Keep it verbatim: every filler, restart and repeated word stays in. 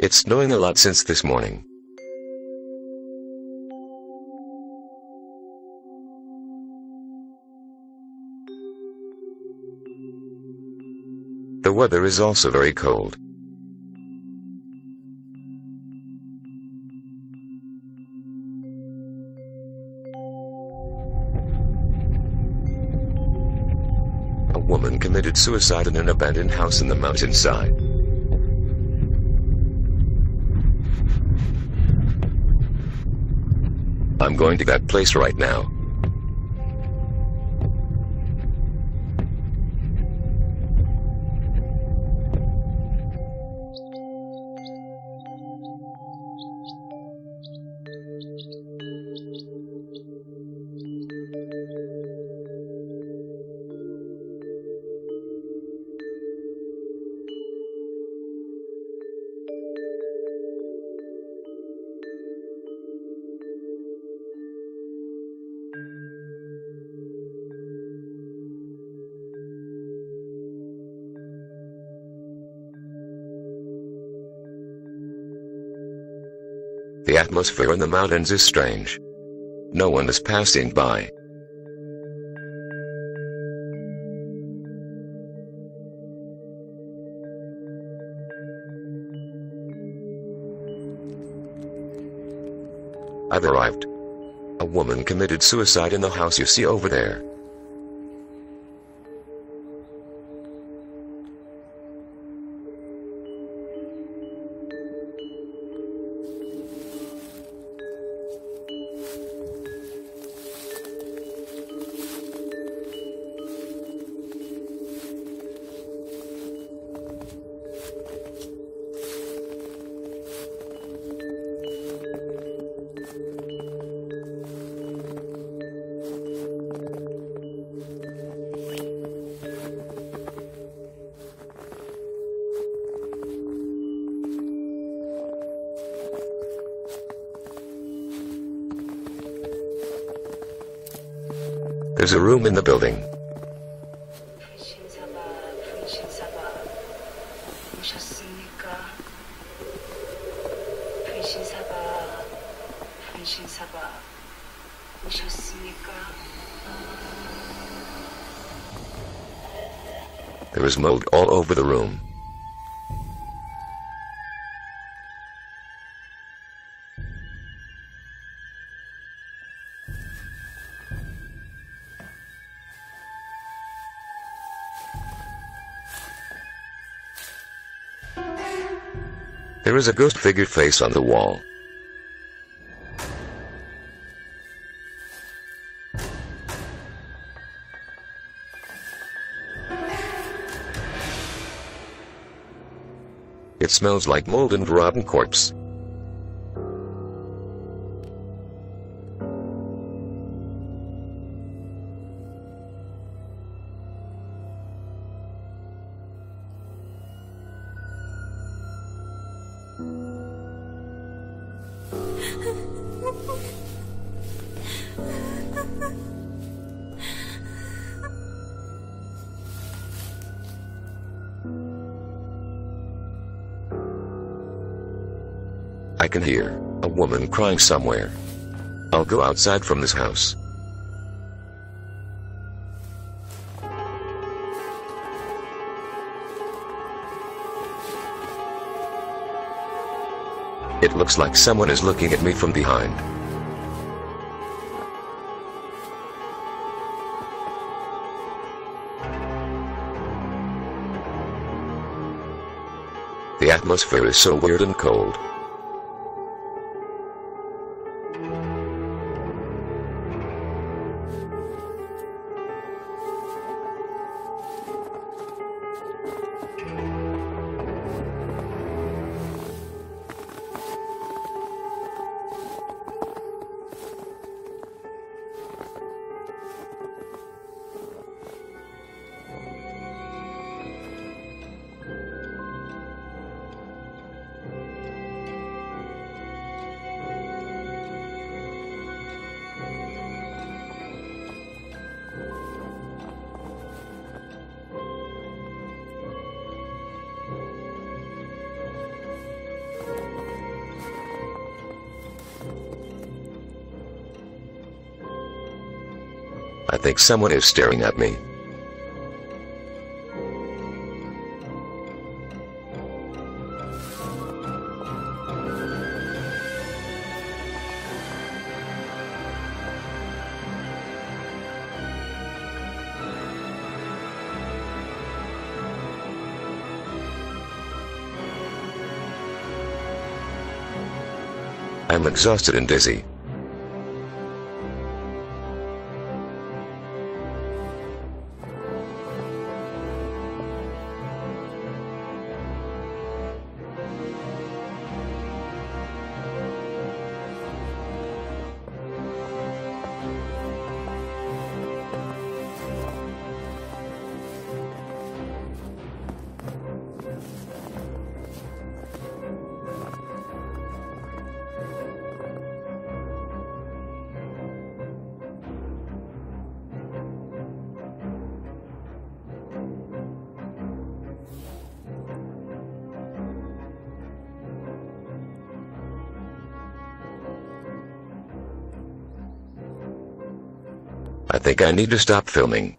It's snowing a lot since this morning. The weather is also very cold. A woman committed suicide in an abandoned house in the mountainside. I'm going to that place right now. The atmosphere in the mountains is strange. No one is passing by. I've arrived. A woman committed suicide in the house you see over there. There's a room in the building. There is mold all over the room. There is a ghost figure face on the wall. It smells like mold and rotten corpse. I can hear a woman crying somewhere. I'll go outside from this house. It looks like someone is looking at me from behind. The atmosphere is so weird and cold. I think someone is staring at me. I'm exhausted and dizzy. I think I need to stop filming.